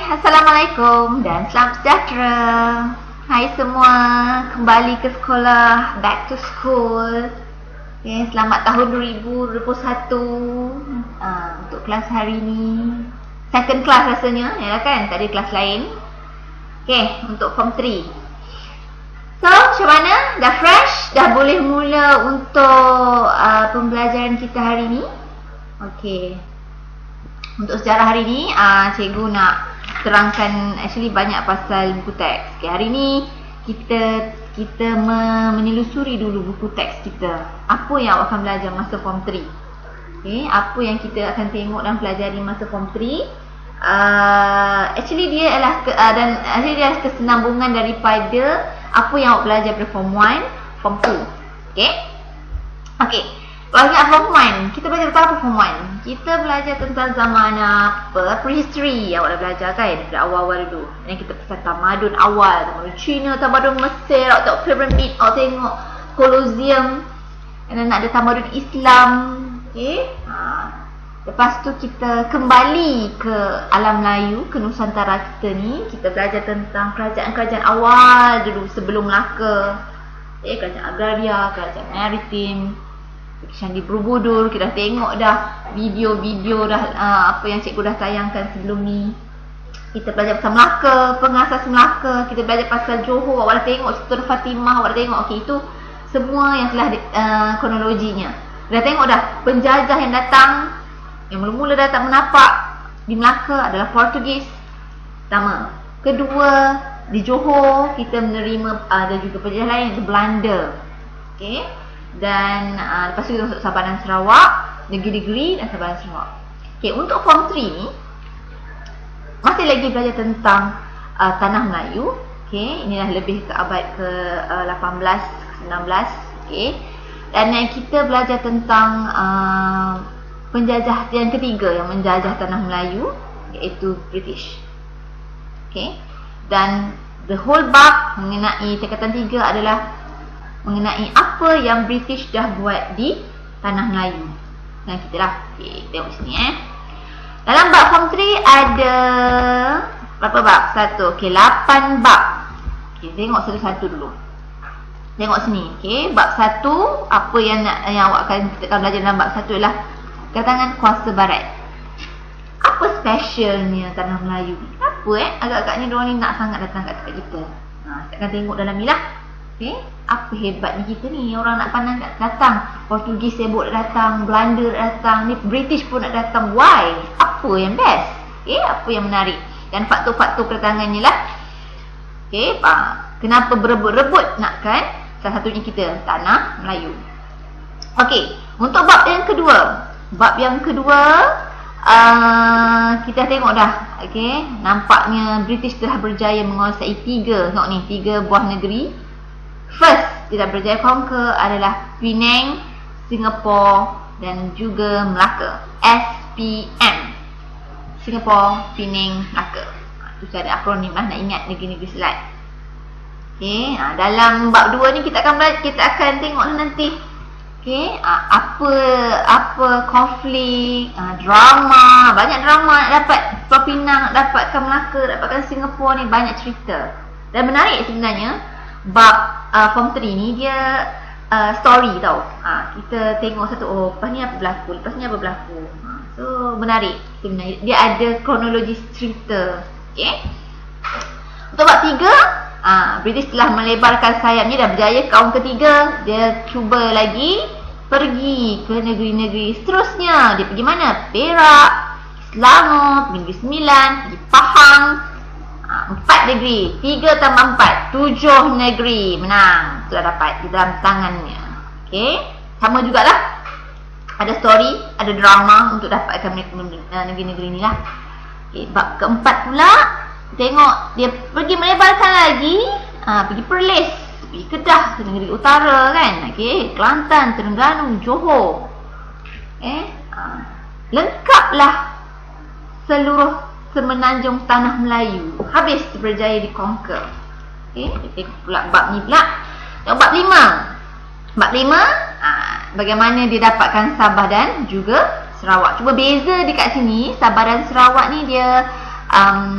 Assalamualaikum dan selamat sejahtera. Hai semua, kembali ke sekolah, back to school. Okay, selamat tahun 2021 untuk kelas hari ni. Second class rasanya, ya kan? Tak ada kelas lain. Okay, untuk form 3. So, macam mana? Dah fresh? Dah boleh mula untuk pembelajaran kita hari ni? Okay. Untuk sejarah hari ni, cikgu nak terangkan actually banyak pasal buku teks. Okay, hari ni kita menelusuri dulu buku teks kita. Apa yang awak akan belajar masa form 3? Okay, apa yang kita akan tengok dan pelajari masa form 3? Actually dia adalah kesinambungan daripada apa yang awak belajar pada form 1, form 2. Okay? Okay. Kalau ingat form 1, kita belajar tentang apa form 1? Kita belajar tentang zaman apa? Prehistory awak dah belajar kan? Dari awal-awal dulu. Dan kita pasal tamadun awal, tamadun Cina, tamadun Mesir, awak tengok piramid, awak tengok Colosseum. Dan ada tamadun Islam. Okay? Lepas tu kita kembali ke alam Melayu, ke Nusantara kita ni. Kita belajar tentang kerajaan-kerajaan awal dulu sebelum Melaka. Kerajaan agraria, kerajaan maritim, Candi Borobudur. Kita dah tengok dah video-video dah apa yang cikgu dah tayangkan sebelum ni. Kita belajar pasal Melaka, pengasas Melaka. Kita belajar pasal Johor. Awak dah tengok Sultan Fatimah, awak dah tengok. Okey, itu semua yang telah kronologinya. Dah tengok dah penjajah yang datang, yang mula-mula datang menapak di Melaka adalah Portugis. Pertama. Kedua, di Johor kita menerima ada juga penjajah lain, iaitu Belanda. Okey. Dan lepas tu kita masuk Sabah dan Sarawak, negeri-negeri dan Sabah dan Sarawak. Okay, untuk form 3 ni masih lagi belajar tentang tanah Melayu. Okay, inilah lebih ke abad ke 18, ke 19. Okay, dan kita belajar tentang penjajah yang ketiga yang menjajah tanah Melayu, iaitu British. Okay, dan the whole bab mengenai tingkatan 3 adalah mengenai apa yang British dah buat di tanah Melayu. Dan kita lah, okay, tengok sini dalam bab form 3 ada berapa bab? 1, okay, 8 bab. Okay, tengok satu-satu dulu. Tengok sini, okay, bab 1, apa yang awak akan belajar dalam bab 1 ialah kedatangan kuasa barat. Apa specialnya tanah Melayu? Apa agak-agaknya diorang ni nak sangat datang kat tempat kita. Kita akan tengok dalam ni lah. Okay, apa hebatnya kita ni, orang nak pandang datang, Portugis sibuk datang, Belanda datang, ni British pun nak datang. Why? Apa yang best? Okay, apa yang menarik? Dan faktor-faktor kedatangannya lah. Okay, kenapa berebut-rebut nakkan salah satunya kita, tanah Melayu. Okay, untuk bab yang kedua. Bab yang kedua kita tengok dah. Okay, nampaknya British telah berjaya menguasai 3, tengok ni, 3 buah negeri. First, tidak berjaya conquer adalah Penang, Singapore dan juga Melaka. SPM, Singapore, Penang, Melaka. Itu cara akronim lah, nak ingat negeri-negeri selat. Okay, dalam bab 2 ni kita akan tengok nanti. Okay, apa konflik, drama, banyak drama nak dapat Pulau Pinang, nak dapatkan Melaka, dapatkan Singapore ni, banyak cerita. Dan menarik sebenarnya bab form 3 ni dia story tau. Kita tengok satu, lepas ni apa berlaku, lepas ni apa berlaku. So menarik sebenarnya. Dia ada kronologi cerita. Okay. Untuk bab 3, British telah melebarkan sayapnya dan berjaya kaum ketiga. Dia cuba lagi pergi ke negeri-negeri seterusnya. Dia pergi mana? Perak, Selangor, pergi Negeri Sembilan, pergi Pahang. 4 negeri, 3 tambah 4, 7 negeri menang. Sudah dapat di dalam tangannya. Okay, sama jugalah, ada story, ada drama untuk dapatkan negeri-negeri ni lah. Okay, bab keempat pula, tengok dia pergi melebarkan lagi, pergi Perlis, pergi Kedah, ke negeri utara kan. Okay, Kelantan, Terengganu, Johor. Okay, lengkaplah seluruh semenanjung tanah Melayu. Habis berjaya di conquer. Okay, kita tengok pula bab ni pula. Tengok bab 5. Bab 5, bagaimana dia dapatkan Sabah dan juga Sarawak. Cuba beza dekat sini, Sabah dan Sarawak ni dia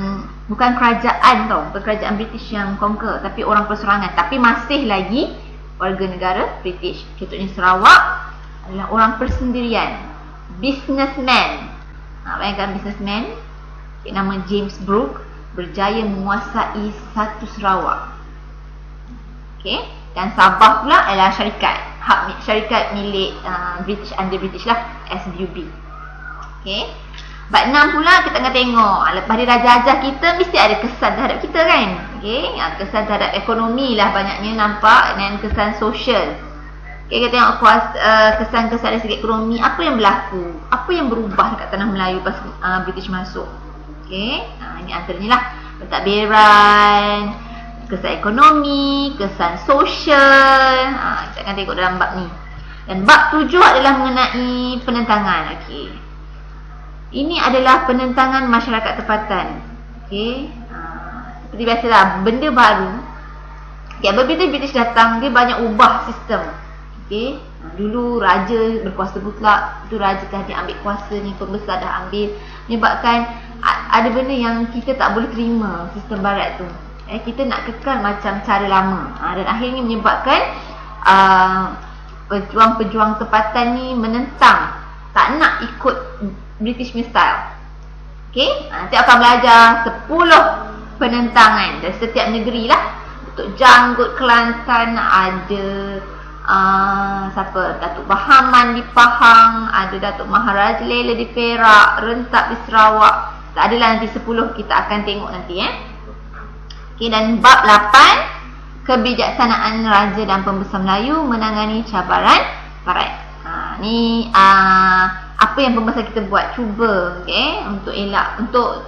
Bukan kerajaan tau, bukan kerajaan British yang conquer, tapi orang perserangan. Tapi masih lagi warga negara British. Contohnya Sarawak adalah orang persendirian, businessman. Bayangkan businessman, nama James Brooke, berjaya menguasai satu Sarawak. Okay. Dan Sabah pula adalah syarikat milik British, under British lah, SBUB. Okay. Bab 6 pula kita akan tengok lepas dia jajah kita, mesti ada kesan terhadap kita kan. Okay. Kesan terhadap ekonomi lah banyaknya nampak, dan kesan sosial. Okay, kita tengok kesan-kesan dari segi ekonomi, apa yang berlaku, apa yang berubah dekat tanah Melayu pas British masuk. Okay. Ini antaranya lah pentadbiran, kesan ekonomi, kesan sosial. Kita akan tengok dalam bab ni. Dan bab 7 adalah mengenai penentangan. Okay. Ini adalah penentangan masyarakat tempatan. Okay. Seperti biasalah, benda baru. Okay, apabila British datang, dia banyak ubah sistem. Okay. Dulu raja berkuasa mutlak, tu raja dah dia ambil kuasa ni, pembesar dah ambil, menyebabkan ada benda yang kita tak boleh terima sistem barat tu. Kita nak kekal macam cara lama. Dan akhirnya menyebabkan pejuang-pejuang tempatan ni menentang, tak nak ikut British punya style. Okay. Nanti akan belajar 10 penentangan dari setiap negeri lah. Untuk Janggut Kelantan ada siapa? Datuk Bahaman di Pahang, ada Datuk Maharaja Lela di Perak, Rentak di Sarawak. Tak adalah nanti 10 kita akan tengok nanti Okay, dan bab 8, kebijaksanaan Raja dan Pembesar Melayu menangani cabaran barat. Ni apa yang pembesar kita buat, cuba untuk elak,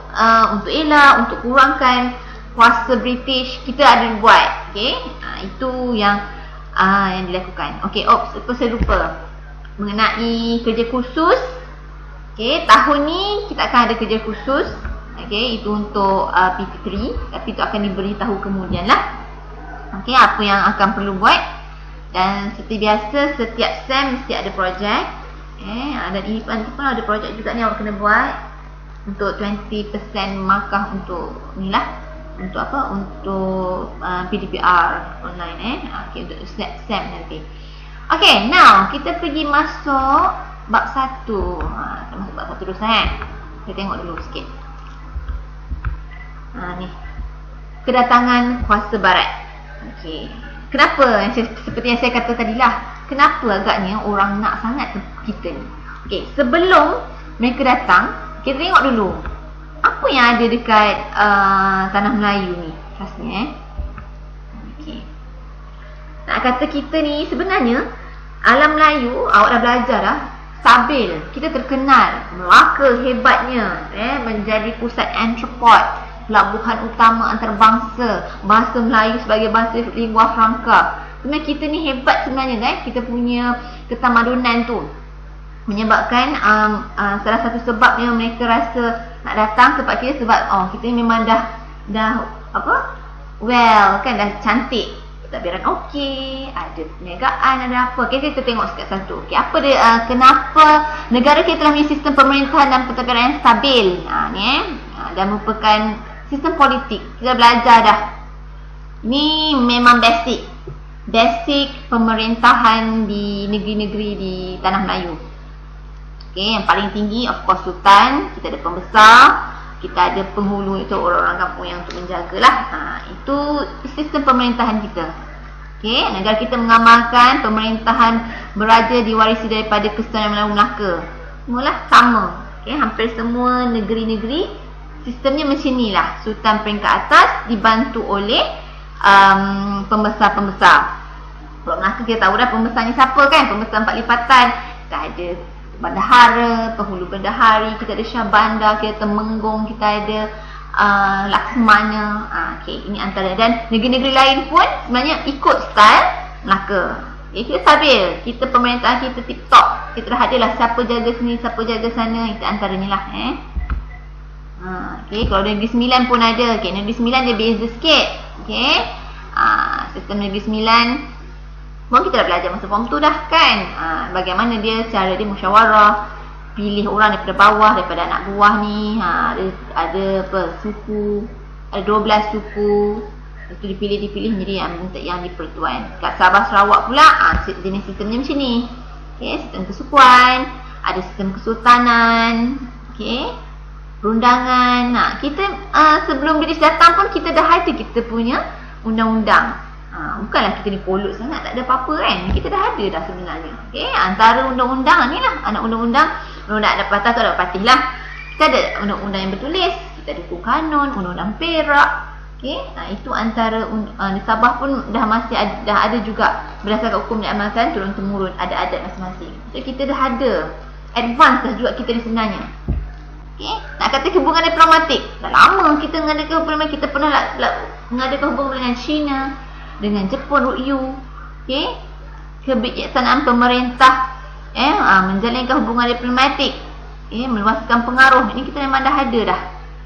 untuk kurangkan kuasa British, kita ada buat. Itu yang dilakukan. Lepas saya lupa mengenai kerja khusus. Tahun ni kita akan ada kerja khusus. Itu untuk PT3, tapi itu akan diberitahu kemudian lah. Apa yang akan perlu buat. Dan seperti biasa, setiap SEM mesti ada projek. Dan nanti pun ada projek juga ni awak kena buat. Untuk 20% markah untuk ni lah, untuk apa? Untuk PDPR online untuk SEM nanti. Now kita pergi masuk bab 1. Kita masuk bab 1 dulu Kita tengok dulu sikit. Ni kedatangan kuasa barat. Kenapa? Seperti yang saya kata tadilah, kenapa agaknya orang nak sangat kita ni. Sebelum mereka datang, kita tengok dulu apa yang ada dekat tanah Melayu ni khasnya. Nak kata kita ni sebenarnya alam Melayu, awak dah belajar dah, stabil. Kita terkenal Melaka hebatnya, menjadi pusat entrepot, pelabuhan utama antarabangsa, bahasa Melayu sebagai bahasa lingua franca. Sebenarnya kita ni hebat sebenarnya kita punya ketamadunan tu. Menyebabkan salah satu sebab yang mereka rasa nak datang tempat kita, sebab kita ni memang dah dah cantik, pentadbiran ada perniagaan, ada apa. Kita tengok satu. Apa dia, kenapa negara kita telah mempunyai sistem pemerintahan dan pentadbiran yang stabil. Dan merupakan sistem politik. Kita belajar dah. Ni memang basic pemerintahan di negeri-negeri di tanah Melayu. Yang paling tinggi of course Sultan, kita ada pembesar, kita ada penghulu, itu orang-orang kampung yang untuk menjagalah. Itu sistem pemerintahan kita. Negara kita mengamalkan pemerintahan beraja diwarisi daripada Kesultanan Melayu Melaka. Semualah sama. Hampir semua negeri-negeri sistemnya macam ni lah. Sultan peringkat atas dibantu oleh pembesar-pembesar. Kalau Melaka kita tahu dah pembesarnya siapa kan? Pembesar 4 lipatan. Kita ada bendahara, penghulu bendahari, kita ada Syah Bandar, kita Temenggong, kita ada Laksamana. Ini antara. Dan negeri-negeri lain pun sebenarnya ikut style Melaka. Kita stabil, kita pemerintahan kita tip top. Kita dah ada lah siapa jaga sini, siapa jaga sana. Itu antaranya lah. Kalau Negeri Sembilan pun ada. Negeri Sembilan dia beza sikit. Sistem Negeri Sembilan pun kita dah belajar masa form tu dah kan. Bagaimana dia, cara dia musyawarah, pilih orang daripada bawah, daripada anak buah ni. Ada apa, suku, ada 12 suku. Lepas tu dipilih menjadi yang di-Pertuan. Kat Sabah Sarawak pula jenis sistemnya macam ni. Sistem kesukuan, ada sistem kesultanan, perundangan. Kita sebelum British datang pun kita dah ada kita punya undang-undang. Bukanlah kita ni polut sangat, tak ada apa-apa kan. Kita dah ada dah sebenarnya. Antara undang-undang ni lah, anak undang-undang ada patah tu ada patih lah. Kita ada undang-undang yang bertulis, kita ada hukum kanun, undang-undang Perak. Itu antara di Sabah pun dah ada juga berdasarkan hukum diamalkan turun-temurun, ada adat masing-masing. So kita dah ada advance dah juga kita ni sebenarnya. Nak kata hubungan diplomatik, dah lama kita mengadakan hubungan. Kita pernah mengadakan hubungan dengan China, dengan Jepun, RUU. Kebijaksanaan pemerintah menjalinkan hubungan diplomatik, meluaskan pengaruh. Ini kita memang dah ada dah.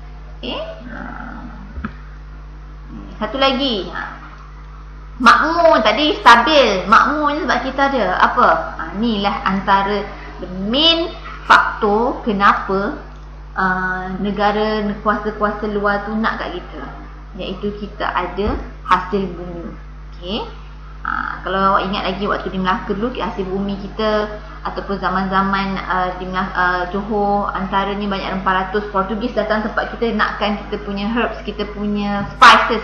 Satu lagi, makmur tadi stabil. Makmur ni sebab kita ada apa? Inilah antara the main faktor kenapa negara kuasa-kuasa luar tu nak kat kita, iaitu kita ada hasil bumi. Kalau awak ingat lagi waktu di Melaka dulu, hasil bumi kita ataupun zaman-zaman di Johor, antaranya banyak rempah ratus. Portugis datang tempat kita, nakkan kita punya herbs, kita punya spices.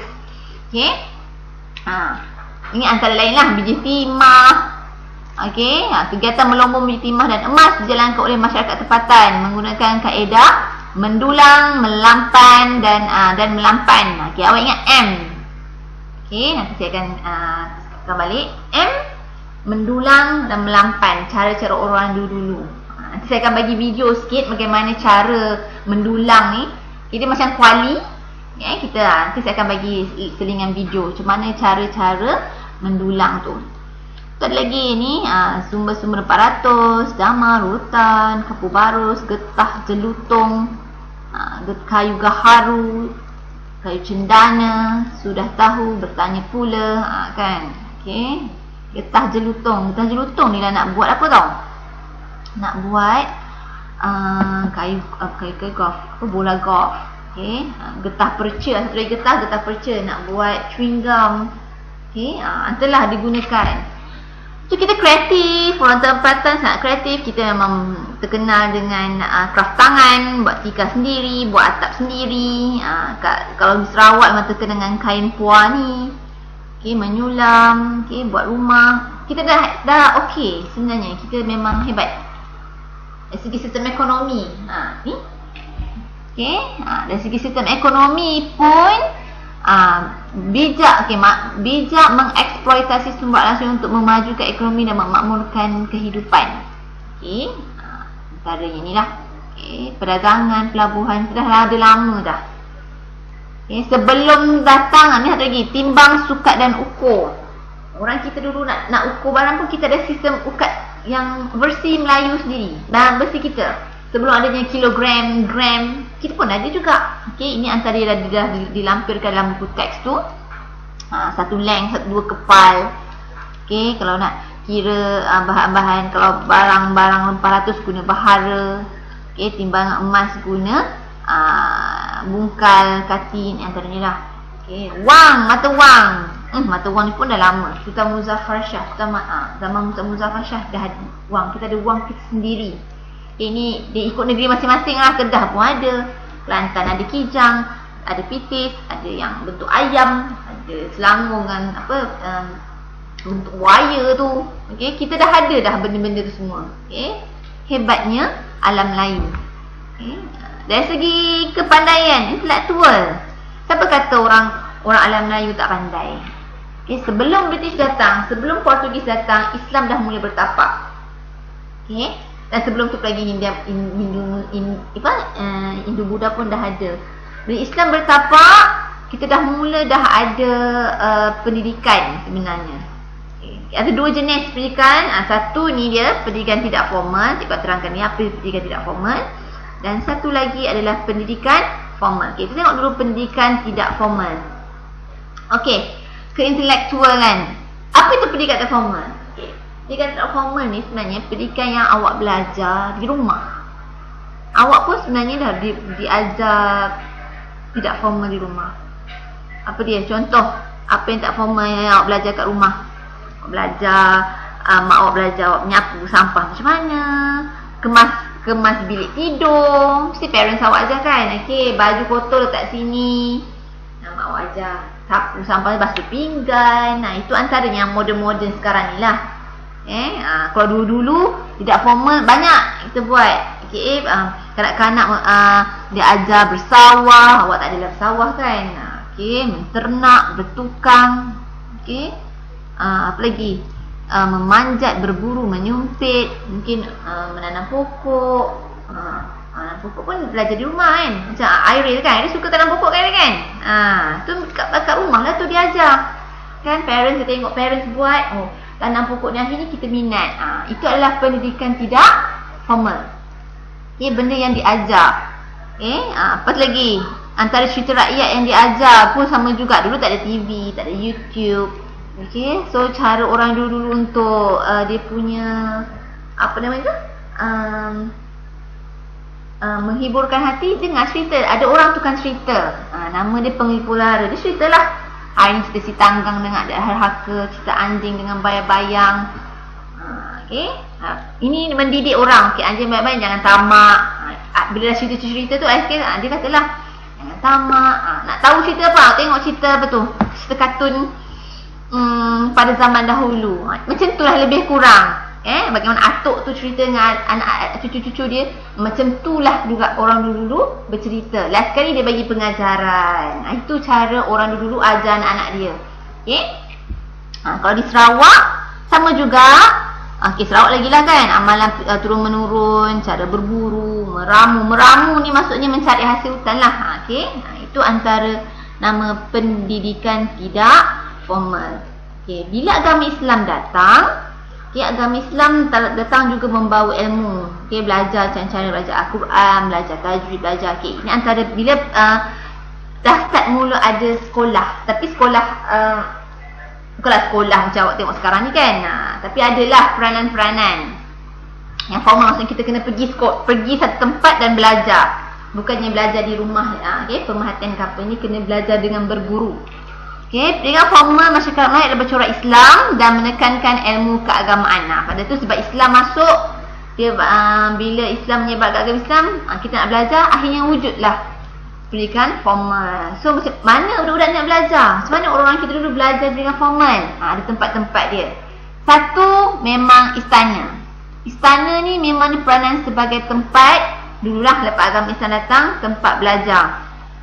Ini antara lain lah biji timah. Kegiatan melombong biji timah dan emas dijalankan oleh masyarakat tempatan menggunakan kaedah mendulang, melampan dan melampan. Awak ingat M. Nanti saya akan balik. M, mendulang dan melampan, cara-cara orang dulu-dulu. Nanti saya akan bagi video sikit bagaimana cara mendulang ni. Dia macam kuali. Nanti saya akan bagi selingan video macam mana cara-cara mendulang tu. Ada lagi ni sumber-sumber 400, damar, rutan, kapu barus, getah jelutong, kayu gaharu, kayu cendana, sudah tahu, bertanya pula, kan. Getah jelutong. Getah jelutong ni lah nak buat apa tau? Nak buat kayu golf, bola golf. Getah perca, satu lagi getah perca nak buat chewing gum. Telah digunakan. So kita kreatif, orang tempatan sangat kreatif. Kita memang terkenal dengan craft tangan, buat tikar sendiri, buat atap sendiri. Kalau di Sarawak memang terkenal dengan kain puan ni. Menyulam, buat rumah. Kita dah okey sebenarnya. Kita memang hebat dari segi sistem ekonomi. Ni dari segi sistem ekonomi pun bijak mengeksploitasi sumber alam untuk memajukan ekonomi dan memakmurkan kehidupan. Antaranya inilah perdagangan, pelabuhan, dah ada lama dah. Sebelum datang ni satu lagi, timbang, sukat dan ukur. Orang kita dulu nak ukur barang pun kita ada sistem ukat yang versi Melayu sendiri, dalam versi kita. Sebelum adanya kilogram, gram, kita pun ada juga. Ini antara dah dilampirkan dalam buku teks tu. Satu length, dua kepal. Kalau nak kira bahan-bahan, kalau barang-barang 400 guna bahara. Timbangan emas guna bungkal, katin, antaranya lah. Wang, mata wang. Mata wang ni pun dah lama. Sultan Muzaffar Shah, zaman Sultan Muzaffar Shah dah ada wang. Kita ada wang kita sendiri. Ini dia ikut negeri masing-masing lah. Kedah pun ada, Kelantan ada kijang, ada pitis, ada yang bentuk ayam, ada selangor dengan bentuk buaya tu. Kita dah ada dah benda-benda tu semua. Hebatnya alam Melayu. Dari segi kepandaian, intelektual, siapa kata orang alam Melayu tak pandai? Sebelum British datang, sebelum Portugis datang, Islam dah mula bertapak. Dan sebelum tu lagi Hindu Buddha pun dah ada. Bila Islam bertapak, kita dah ada pendidikan sebenarnya. Ada dua jenis pendidikan. Satu ni dia pendidikan tidak formal. Cikgu terangkan ni apa pendidikan tidak formal. Dan satu lagi adalah pendidikan formal. Kita tengok dulu pendidikan tidak formal. Keintelektualan. Apa itu pendidikan tidak formal? Pendidikan tidak formal ni sebenarnya pendidikan yang awak belajar di rumah. Awak pun sebenarnya dah diajar tidak formal di rumah. apa dia, contoh apa yang tak formal yang awak belajar kat rumah. Awak belajar, mak awak belajar awak menyapu sampah macam mana, kemas bilik tidur, mesti parents awak ajar kan. Okey, baju kotor letak sini, mak awak ajar. Sapu sampah, basuh pinggan. Itu antara yang moden-moden sekarang ni lah. Kalau dulu-dulu tidak formal banyak kita buat. Okey, kanak-kanak dia ajar bersawah, awak tak ada bersawah kan. Okey, menternak, bertukang. Okey, apa lagi? Memanjat, berburu, menyumpit, mungkin menanam pokok. Menanam pokok pun belajar di rumah kan. Macam Airil kan, dia suka tanam pokok kan. Tu kat rumah lah tu dia ajar. Kan parents, kita tengok parents buat, oh tanam pokok ni akhirnya kita minat. Itu adalah pendidikan tidak formal. Okay, benda yang diajar. Apa lagi? Antara cerita rakyat yang diajar pun sama juga. Dulu tak ada TV, tak ada YouTube. Okay, so cara orang dulu untuk dia punya apa namanya tu? Menghiburkan hati, dengar cerita. Ada orang tukang cerita. Nama dia Penglipur Lara. Dia ceritalah. Hari ni cerita si Tanggang dengan Haka, cerita anjing dengan bayang-bayang. Okay, ini mendidik orang. Okay, anjing bayang-bayang jangan tamak. Bila dah cerita-cerita tu, dia katalah jangan tamak. Nak tahu cerita apa? Tengok cerita apa tu? Cerita kartun pada zaman dahulu. Macam tu lah lebih kurang. Bagaimana Atuk tu cerita dengan anak cucu-cucu dia. Macam tu lah juga orang dulu bercerita. Last sekali dia bagi pengajaran. Itu cara orang dulu ajar anak-anak dia. Okay, kalau di Sarawak sama juga. Okay, Sarawak lagi lah kan. Amalan turun-menurun, cara berburu, meramu. Meramu ni maksudnya mencari hasil hutan lah. Okay, itu antara nama pendidikan tidak formal. Okay, bila agama Islam datang, agama Islam datang juga membawa ilmu. Belajar cara belajar Al-Quran, belajar tajwid, belajar. Ini antara bila dah start mula ada sekolah. Tapi sekolah bukanlah sekolah macam awak tengok sekarang ni kan. Tapi adalah peranan-peranan yang formal. Maksudnya kita kena pergi satu tempat dan belajar. Bukannya belajar di rumah. Pemerhatian kapal ni kena belajar dengan berguru. Dengan formal, masyarakat Melayu adalah bercorak Islam dan menekankan ilmu keagamaan. Pada tu sebab Islam masuk, dia bila Islam menyebar ke agama Islam, kita nak belajar, akhirnya wujudlah pendidikan formal. So macam mana budak-budak nak belajar? Macam mana orang kita dulu belajar dengan formal? Ada tempat-tempat dia. Satu, memang istana. Istana ni memang peranan sebagai tempat, dululah lepas agama Islam datang, tempat belajar.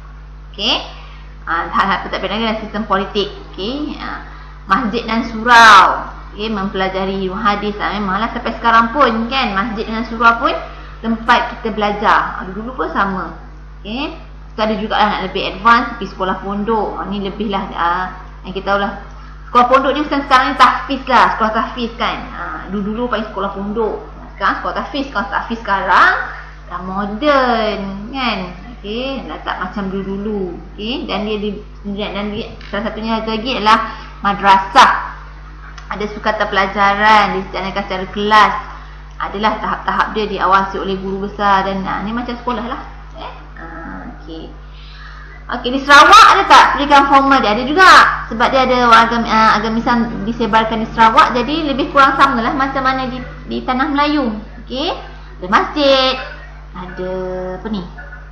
Hal-hal pentadbiran dan sistem politik. Masjid dan surau, mempelajari hadis. Memanglah sampai sekarang pun kan, masjid dan surau pun tempat kita belajar. Dulu pun sama. Kita ada juga lah nak lebih advance, pergi sekolah pondok. Ni lebih lah yang kita tahu lah. Sekolah pondok ni sekarang ni tahfiz lah. Sekolah tahfiz kan. Dulu panggil sekolah pondok. Sekarang sekolah tahfiz. Sekolah tahfiz sekarang dah moden kan. Dah tak macam dulu-dulu. Dan dia salah satunya lagi adalah madrasah. Ada sukatan pelajaran, disediakan secara kelas. Adalah tahap-tahap dia diawasi oleh guru besar. Dan ni macam sekolah lah. Di Sarawak ada tak pendidikan formal? Dia ada juga. Sebab dia ada agama Islam disebarkan di Sarawak. Jadi lebih kurang sama lah macam mana di tanah Melayu. Ada masjid, ada apa ni,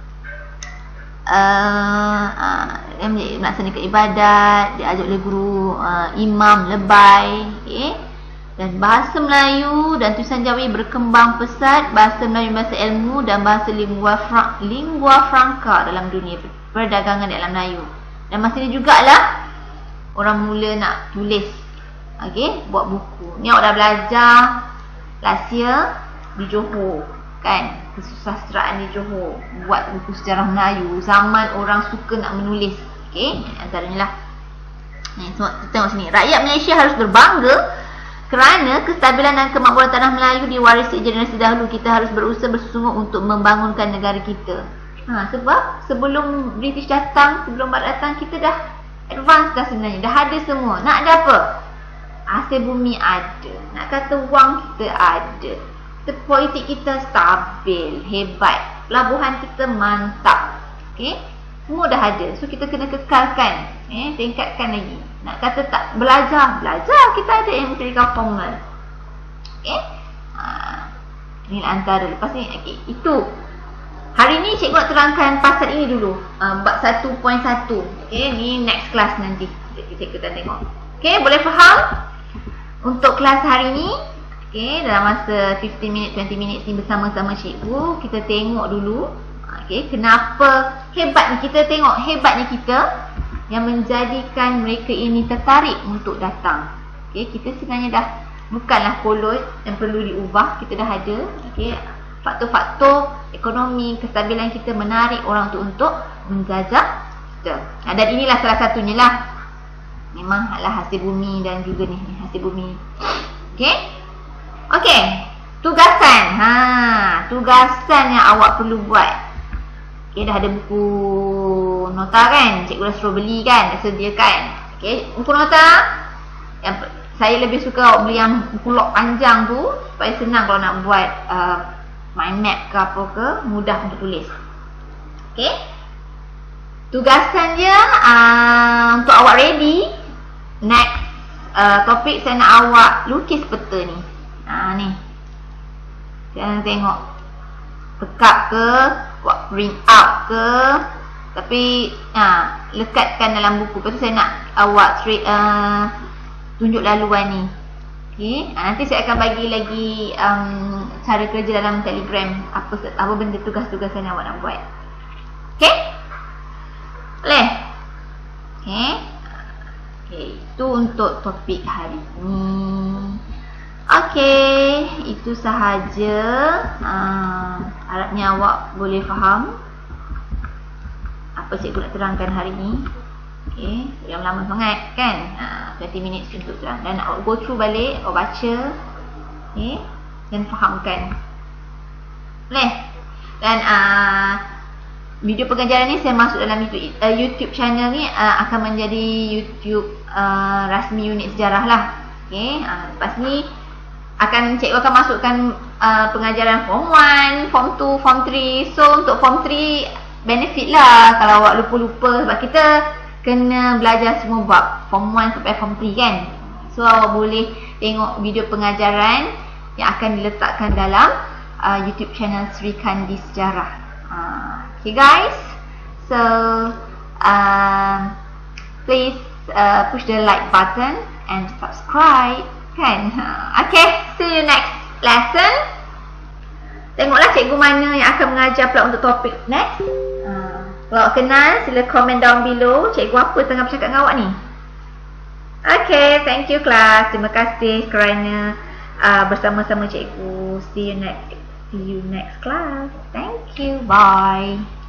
melaksanakan ibadat, diajar oleh guru, imam, lebay. Dan bahasa Melayu dan tulisan Jawi berkembang pesat. Bahasa Melayu, bahasa ilmu dan bahasa lingua franca dalam dunia perdagangan dalam Melayu. Dan masa ni jugalah orang mula nak tulis, buat buku. Ni awak dah belajar last year di Johor kan, kesusastraan di Johor, buat buku sejarah Melayu zaman orang suka nak menulis. Antaranya lah. Tengok sini. Rakyat Malaysia harus berbangga kerana kestabilan dan kemakmuran tanah Melayu diwarisi generasi dahulu. Kita harus berusaha bersungguh untuk membangunkan negara kita. Sebab sebelum British datang, sebelum Barat datang, kita dah advance dah sebenarnya. Dah ada semua. Nak ada apa? Hasil bumi ada. Nak kata wang kita ada. Politik kita stabil, hebat. Pelabuhan kita mantap. Semua dah ada. So kita kena kekalkan, tingkatkan lagi. Nak kata tak belajar, kita ada yang menjadikan formal. Ini antara. Lepas ni itu. Hari ni cikgu nak terangkan pasal ini dulu, bab 1.1. Ni next class nanti cikgu akan tengok. Boleh faham? Untuk kelas hari ni, dalam masa 15 minit 20 minit ni bersama-sama cikgu, kita tengok dulu kenapa hebatnya kita tengok hebatnya kita yang menjadikan mereka ini tertarik untuk datang. Kita sebenarnya dah bukanlah kolot yang perlu diubah, kita dah ada. Faktor-faktor ekonomi, kestabilan kita menarik orang untuk menjajah kita. Dan inilah salah satunya lah. Memang adalah hasil bumi dan juga ni hasil bumi. Tugasan. Tugasan yang awak perlu buat. Dah ada buku nota kan? Cikgu dah suruh beli kan? Dah sediakan. Buku nota yang saya lebih suka beli yang buku log panjang tu, supaya senang kalau nak buat mind map ke apa ke, mudah untuk tulis. Tugasan dia untuk awak ready. Next topik saya nak awak lukis peta ni. Ni jangan tengok tekak ke, buat print out ke, tapi lekatkan dalam buku. Lepas tu saya nak awak tunjuk laluan ni. Nanti saya akan bagi lagi cara kerja dalam Telegram, apa benda tugas-tugasan yang awak nak buat. Boleh? Itu untuk topik hari ni. Itu sahaja. Harapnya awak boleh faham apa cikgu nak terangkan hari ni. Yang lama sangat kan, 20 minit untuk terang. Dan awak go through balik, awak baca, dan fahamkan. Boleh? Dan video pengajaran ni saya masuk dalam YouTube channel ni, akan menjadi YouTube rasmi unit sejarah lah. Lepas ni cikgu akan masukkan pengajaran form 1, form 2, form 3. So untuk form 3 benefit lah kalau awak lupa-lupa, sebab kita kena belajar semua bab form 1 sampai form 3 kan. So awak boleh tengok video pengajaran yang akan diletakkan dalam YouTube channel Sri Kandi Sejarah. Guys, so please push the like button and subscribe kan. See you next lesson. Tengoklah cikgu mana yang akan mengajar pula untuk topik next. Kalau awak kenal, sila komen down below cikgu apa tengah bercakap dengan awak ni. Thank you class. Terima kasih kerana bersama-sama cikgu. See you next class. Thank you. Bye.